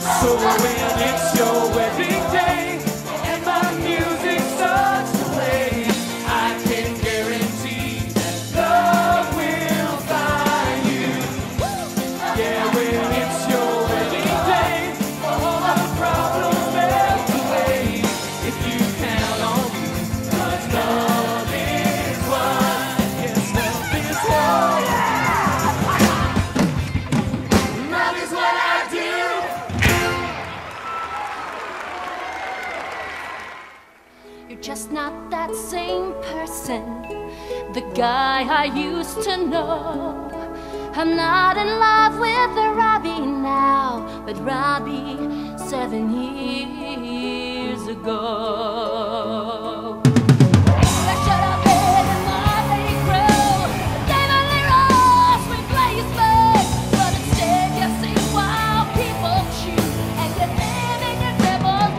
So when it's your wedding day and my music starts to play, I can guarantee that love will find you. Yeah, when it's your wedding day, all my problems melt away. If you count on me, 'cause love is one. Yes, love is one. Love is what I do. You're just not that same person, the guy I used to know. I'm not in love with Robbie now, but Robbie 7 years ago. I shut up and let it grow. Gave a little sweet place, but instead you see wild people chew, and you live in your devil's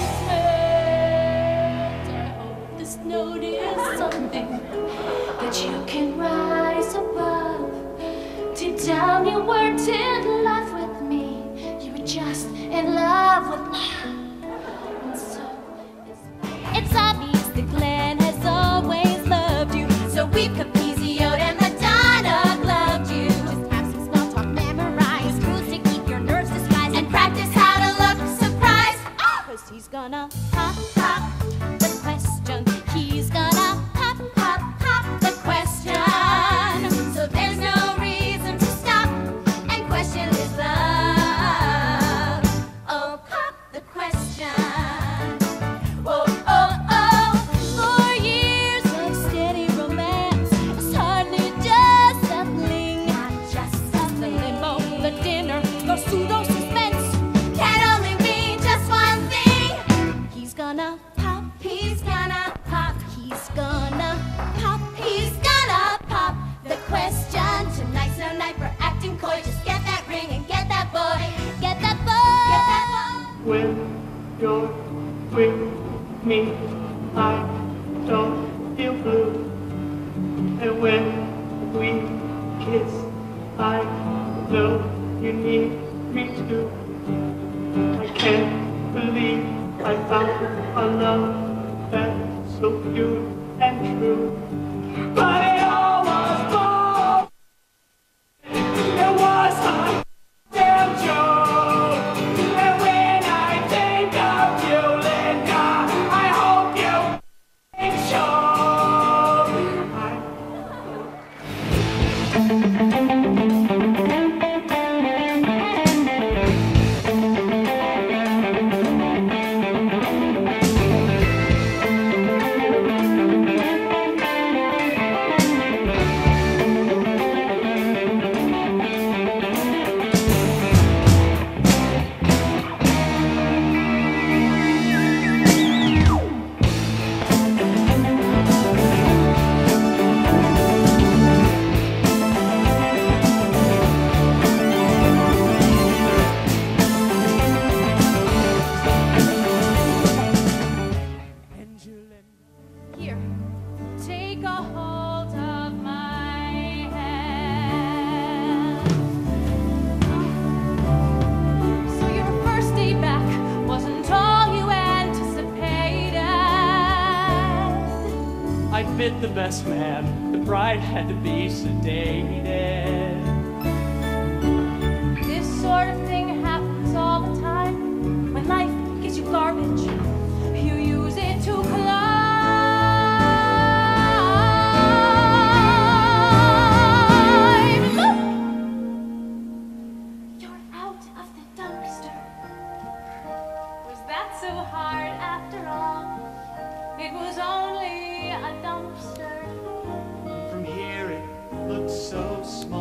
basement. I hope this note is something that you can rise above. Deep down you weren't in love with me, you were just in love with me. And so it's obvious that Glenn has always loved you, so we've Capizio'd and Madonna gloved you. Just have some small talk memorized, rules to keep your nerves disguised, and practice how to look surprised. 'Cause he's gonna pop the question. He's gonna pop the question. So there's no reason to stop and question his love. Oh, pop the question. Oh, oh, oh. 4 years of steady romance is hardly just settling. Not just settling. The limbo, the dinner, the pseudo suspense can only mean just one thing. He's gonna pop, he's gonna pop, he's gonna pop, he's gonna pop the question. Tonight's no night for acting coy. Just get that ring and get that boy. Get that boy. Get that boy. When you're with me, I don't feel blue. And when we kiss, I know you need me too. I can't believe I found a love that's so pure and true. But it all was wrong. It was a damn joke. And when I think of you, Linda, I hope you ain't sure. Here, take a hold of my hand. So your first day back wasn't all you anticipated. I bit the best man, the bride had to be sedated. This sort of thing happens all the time. When life gives you garbage, you use it to climb. Look! You're out of the dumpster. Was that so hard after all? It was only a dumpster. From here it looks so small.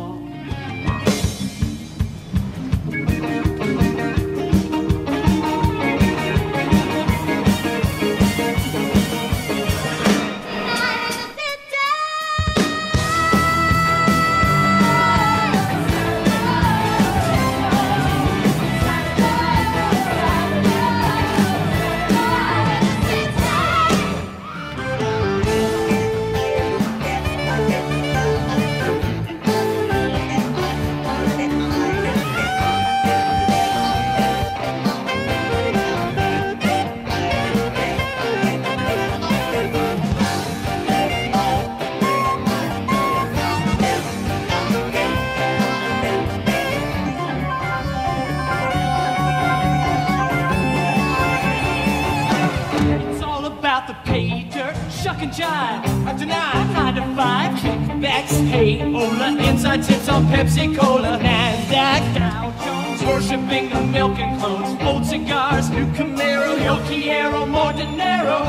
duck and jive, after 9 to 5, kickbacks, hey, Ola, inside tips on Pepsi-Cola, NASDAQ, Dow Jones, worshipping the milk and clones, old cigars, new Camaro, Yo quiero more dinero.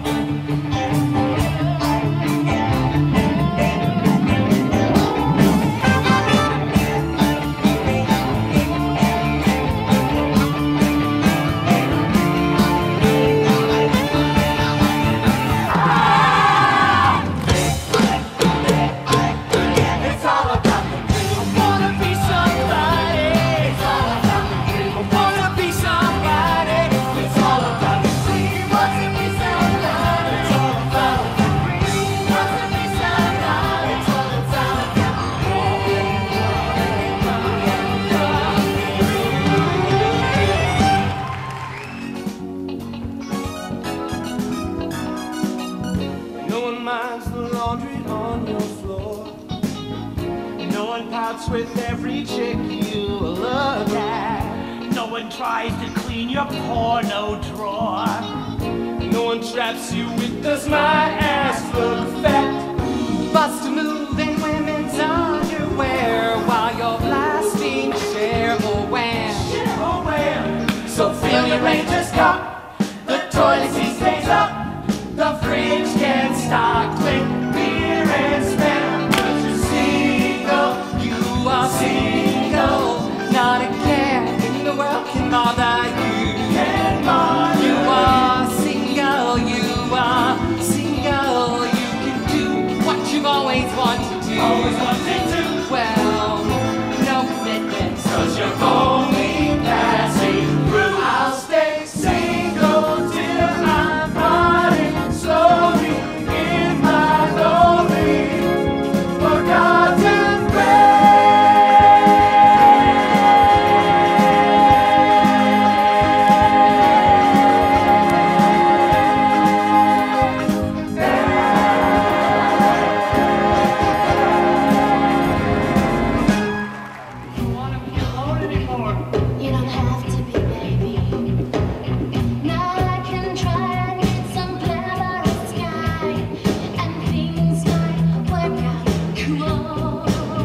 With every chick you look at, no one tries to clean your porno drawer. No one traps you with does my ass look fat? Bust a move in women's underwear while you're blasting share or wham. So fill your Rangers cup, the toilet seat stays up, the fridge can stock with beer and spam. But you're single, you are single, not a care in the world can bother you. You are single, you are single. You can do what you've always wanted to. Well, no commitments, 'cause you're only passing through. I'll stay single till I'm rotting slowly in my lonely forgotten grave. You don't have to be, baby. Now I can try and get some glamorous sky, and things might work out cool.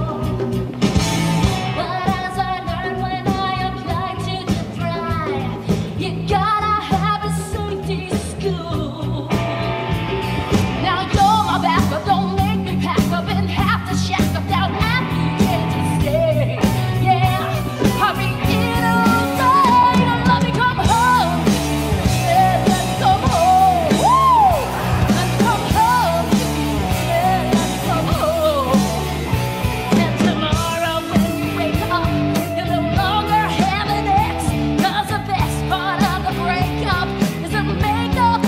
But as I learned when I applied to the Thrive, you gotta have a safety school. Now you're my backup, don't make me pack up and have to shack up down application to stay. Yeah, hurry in alright and let me come home. Yeah, let's come home. Woo! Let's come home. Yeah, let's come home. And tomorrow when you wake up, you no longer have an ex, 'cause the best part of the breakup is the makeup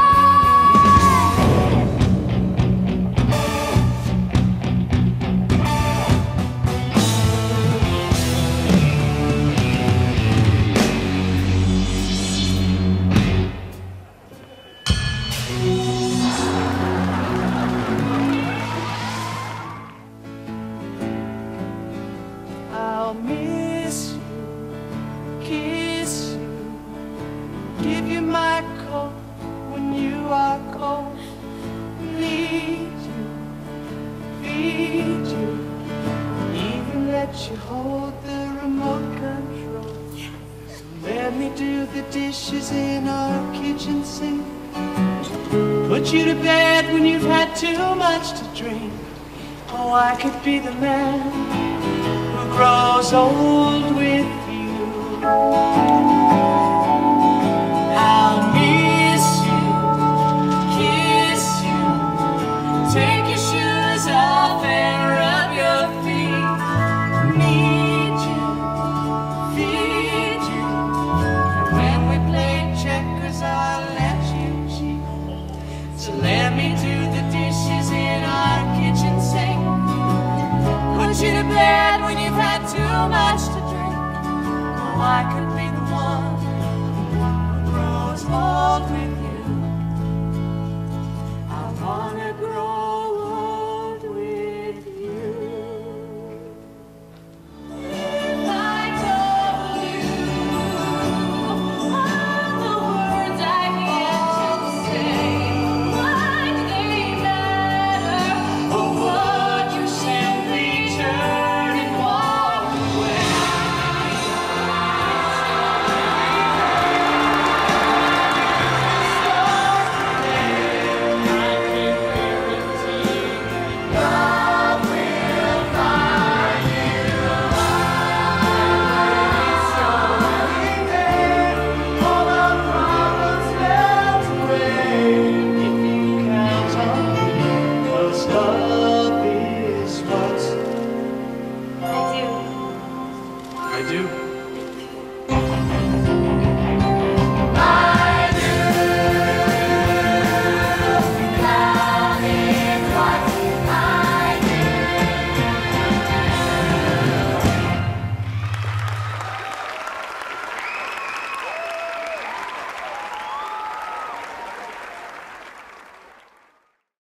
I'll miss you, kiss you, give you my coat when you are cold, need you, feed you, even let you hold the remote control. So let me do the dishes in our kitchen sink, put you to bed when you've had too much to drink. Oh, I could be the man who grows old with you. I'll miss you, kiss you, take your shoes off and rub your feet. Need you, feed you, and when we play checkers I'll let you cheat. So let me do the dishes in our kitchen sink, put you to bed when you've had too much to drink. Oh, I could